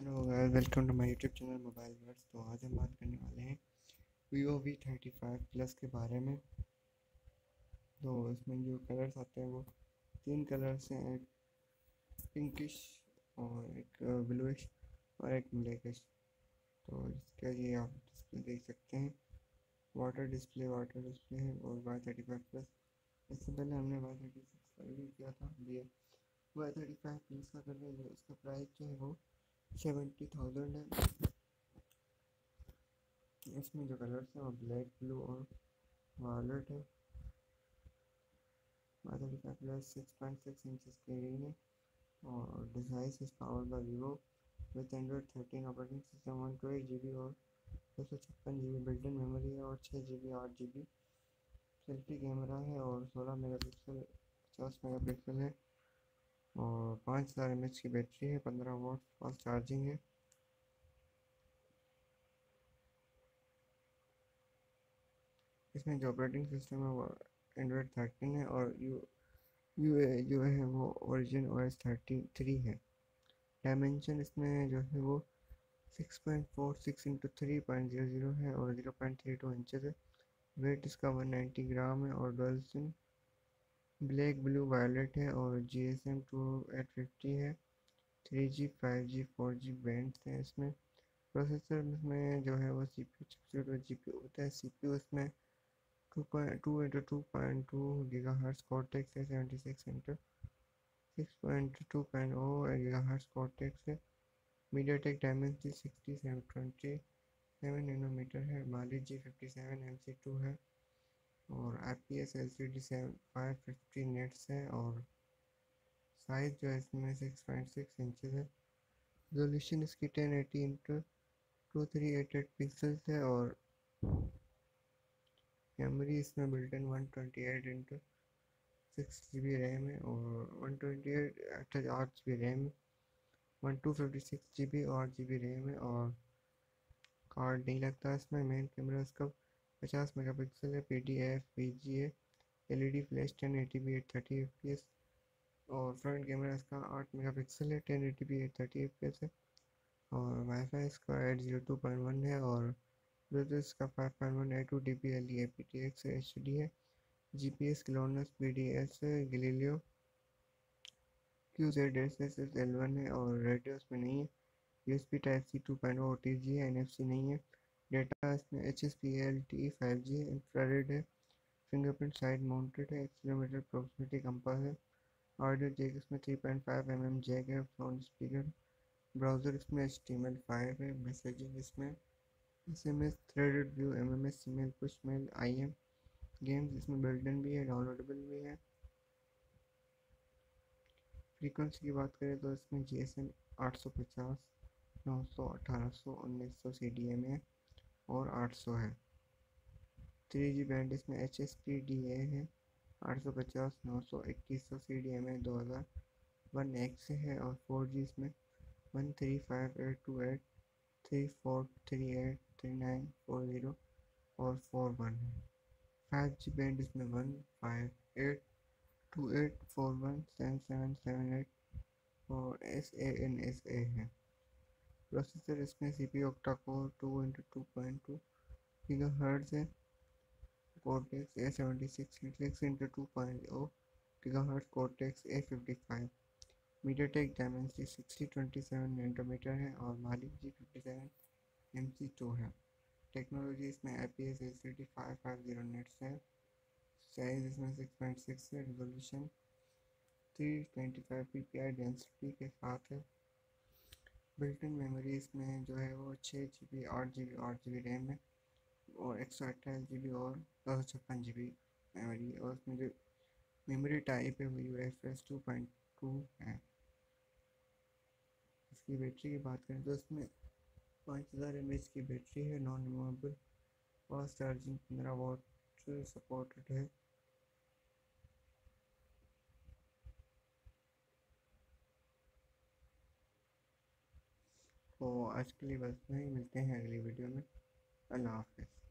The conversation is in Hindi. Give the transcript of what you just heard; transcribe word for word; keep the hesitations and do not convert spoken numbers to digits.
Hello guys, welcome to my YouTube channel mobile words. तो आज हम बात करने वाले हैं Vivo V thirty five plus के बारे में। तो इसमें जो कलर्स आते हैं वो तीन कलर्स हैं, एक पिंकिश और एक ब्लूइश और एक ब्लैकिश। तो इसका ये आप डिस्प्ले देख सकते हैं, वाटर डिस्प्ले वाटर डिस्प्ले है और वाई थर्टी फाइव प्लस। इससे पहले हमने वाई थर्टी सिक्स का रिव्यू किया था। ये वाई थर्टी फाइव प्लस का कर रहे हैं, इसका प्राइस जो है वो सेवेंटी थाउजेंड है। इसमें जो कलर्स हैं वो ब्लैक, ब्लू और वायलेट है। वाई का plus six point six inch screen है और device is powered by Vivo with Android thirteen operating system, one two eight G B और दो सौ छप्पन G B built in memory है और छः जी बी आठ जी बी सेल्फी कैमरा है और सोलह मेगा पिक्सल पचास मेगा पिक्सल है और पाँच हज़ार एम एच की बैटरी है, पंद्रह वोट फास्ट चार्जिंग है। इसमें जो ऑपरेटिंग सिस्टम है वो एंड्रॉइड थर्टीन है और यू यू जो है वो origin O S thirty three है। डायमेंशन इसमें जो है वो six point four six into three point zero zero है और zero point three two inches है। वेट इसका वन नाइन्टी ग्राम है और dual SIM black, blue, violet है और G S M two eight fifty है। Three G five G four G bands हैं इसमें। प्रोसेसर में जो है वो सी पी यू चिपसेट और जी पी यू होता है। सी पी यू इसमें two point two into two point two giga hertz cortex है, seventy six into six point two point O giga hertz cortex है। MediaTek Dimensity sixty seven twenty seven nanometre है। Mali G fifty seven M C two है और I P S L C D seven five fifty nits है और साइज़ जो है इसमें सिक्स पॉइंट सिक्स इंचज़ है। रेजोल्यूशन इसकी ten eighty into two three eight eight pixels है और मेमोरी इसमें built in one twenty eight into six G B RAM है और वन ट्वेंटी एट आठ जी बी रैम है। One two fifty six G B और जी बी रैम है और कार्ड नहीं लगता इसमें। मेन कैमरा इसका पचास मेगा पिक्सल है, P D F V G है, L E D flash ten eighty P at thirty F P S और फ्रंट कैमरा इसका आठ मेगा पिक्सल है, ten eighty P at thirty F P S है और वाईफाई इसका eight zero two point one है और ब्लूटूथ इसका five point one A two D P L E A P T X H D है। जी P S GLONASS B D S Galileo Q Z S S S L one है और रेडियो इसमें नहीं है। U S B type C two point O T G है, एन एफ सी नहीं है। डेटा इसमें H S P L T five G है, इंफ्रारेड है, फिंगरप्रिंट साइड माउंटेड है, एक्सीलरोमीटर प्रॉक्सिमिटी कंपास है। ऑडियो जैक इसमें three point five M M jack है, फ्रंट स्पीकर। ब्राउज़र इसमें H T M L five है। मैसेजिंग इसमें S M S, threaded view, M M S, email, push mail, I M. Games इसमें बिल्ट इन भी है, डाउनलोडेबल भी है। फ्रीक्वेंसी की बात करें तो इसमें जी एस एम आठ सौ पचास, नौ सौ, अठारह सौ, उन्नीस सौ सी डी एम है और आठ सौ है। थ्री जी बैंड इसमें H S P D A है, आठ सौ पचास, नौ सौ, इक्कीस सौ सी डी एम है, दो हज़ार वन एक्स है और फोर जी इसमें one three five eight two eight three four three eight three nine four zero और फोर वन है। फाइव जी बैंड इसमें one five eight two eight four one seven seven seven eight और S A N S A है। प्रोसेसर इसमें C P octa core two into two point two giga hertz है। Cortex A seventy six six into two point O giga hertz cortex A fifty five. MediaTek Dimensity sixty twenty seven nanometre है और Mali G fifty seven M C two है। टेक्नोलॉजी इसमें I P S L C D five five zero nits है। साइज इसमें सिक्स पॉइंट सिक्स है। Resolution three twenty five P P I density के साथ है। बिल्ट इन मेमोरी इसमें जो है वो छः जी बी आठ जी बी आठ जी बी रैम है और एक सौ अट्ठाईस जी बी और दो सौ छप्पन जी बी मेमोरी और उसमें जो मेमोरी टाइप है वो U F S two point two है। इसकी बैटरी की बात करें तो इसमें पाँच हज़ार एम एच की बैटरी है, नॉन रिमूवेबल, फास्ट चार्जिंग, पंद्रह वॉट सपोर्टेड है। तो आज के लिए बस नहीं, मिलते हैं अगली वीडियो में। अल्लाह हाफ़िज़।